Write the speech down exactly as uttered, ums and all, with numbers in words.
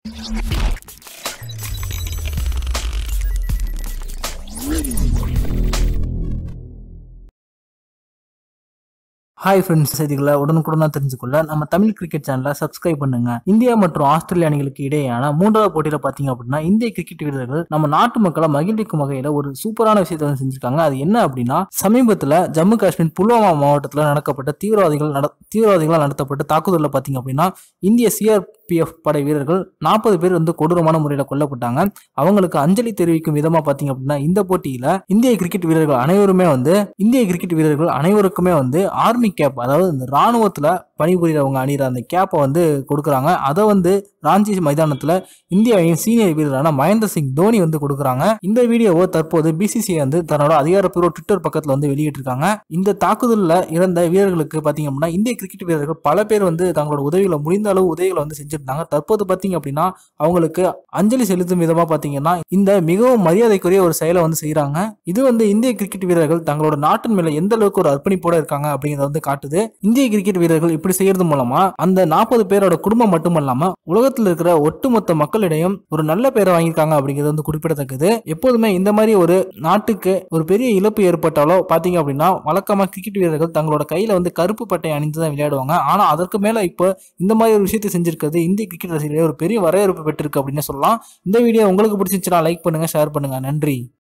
Hi friends, செய்திகளை உடனுக்குடனாக தெரிஞ்சுக்கொள்ள நம்ம தமிழ் கிரிக்கெட் சேனலை சப்ஸ்கிரைப் பண்ணுங்க. இந்தியா மற்றும் ஆஸ்திரேலியா அணிகளுக்கு இடையேயான மூன்றாவது போட்டியில பாத்தீங்க அப்படின்னா இந்திய கிரிக்கெட் வீரர்கள் நம்ம நாட்டு மக்களை மகிழ்விக்கும் வகையில ஒரு சூப்பரான விஷயத்தை வந்து செஞ்சிருக்காங்க. அது என்ன அப்படின்னா, சமீபத்துல ஜம்மு காஷ்மீர் புல்வாமா மாவட்டத்தில் நடக்கப்பட்ட தீவிரவாதிகள் தீவிரவாதிகளால் நடத்தப்பட்ட தாக்குதலில் பாத்தீங்க அப்படின்னா இந்திய சிஆர்பிஎஃப் படை வீரர்கள் நாற்பது பேர் வந்து கொடூரமான முறையில் கொல்லப்பட்டாங்க. அவங்களுக்கு அஞ்சலி தெரிவிக்கும் விதமா பாத்தீங்க அப்படின்னா இந்த போட்டியில இந்திய கிரிக்கெட் வீரர்கள் அனைவருமே வந்து இந்திய கிரிக்கெட் வீரர்கள் அனைவருக்குமே வந்து ஆர்மி கேப், அதாவது இந்த ராணுவத்துல பணிபுரியறவங்க அணிகிற அந்த கேப்பை வந்து கொடுக்குறாங்க. அதை வந்து ராஞ்சி மைதானத்துல இந்திய அணியின் சீனியர் வீரரான மகேந்திர சிங் தோனி வந்து கொடுக்குறாங்க. இந்த வீடியோவை தற்போது பிசிசிஐ வந்து தன்னோட அதிகாரப்பூர்வ ட்விட்டர் பக்கத்துல வந்து வெளியிட்டிருக்காங்க. இந்த தாக்குதலில் இறந்த வீரர்களுக்கு பாத்தீங்க அப்படின்னா இந்திய கிரிக்கெட் வீரர்கள் பல பேர் வந்து தங்களோட உதவிகளை முடிந்த அளவு உதவிகளை வந்து செஞ்சிருந்தாங்க. தற்போது பாத்தீங்க அப்படின்னா அவங்களுக்கு அஞ்சலி செலுத்தும் விதமா பாத்தீங்கன்னா இந்த மிகவும் மரியாதைக்குரிய ஒரு செயலை வந்து செய்யறாங்க. இது வந்து இந்திய கிரிக்கெட் வீரர்கள் தங்களோட நாட்டின் மேல எந்த அளவுக்கு ஒரு அர்ப்பணிப்போட இருக்காங்க அப்படிங்கறத வந்து காட்டுது. இந்திய கிரிக்கெட் வீரர்கள் இப்படி செய்யறது மூலமா அந்த நாற்பது பேரோட குடும்பம் மட்டுமல்லாம உலகத்தில் இருக்கிற ஒட்டுமொத்த மக்களிடையும் ஒரு நல்ல பேரை வாங்கியிருக்காங்க அப்படிங்கிறது வந்து குறிப்பிடத்தக்கது. எப்போதுமே இந்த மாதிரி ஒரு நாட்டுக்கு ஒரு பெரிய இழப்பு ஏற்பட்டாலோ பாத்தீங்க அப்படின்னா வழக்கமா கிரிக்கெட் வீரர்கள் தங்களோட கையில வந்து கருப்பு பட்டை அணிந்து தான் விளையாடுவாங்க. ஆனா அதற்கு மேல இப்போ இந்த மாதிரி ஒரு விஷயத்தை செஞ்சிருக்கிறது இந்திய கிரிக்கெட் ரசிகர்களே ஒரு பெரிய வரவேற்பு பெற்றிருக்கு அப்படின்னு சொல்லலாம். இந்த வீடியோ உங்களுக்கு பிடிச்சிருந்துச்சுன்னா லைக் பண்ணுங்க, ஷேர் பண்ணுங்க. நன்றி.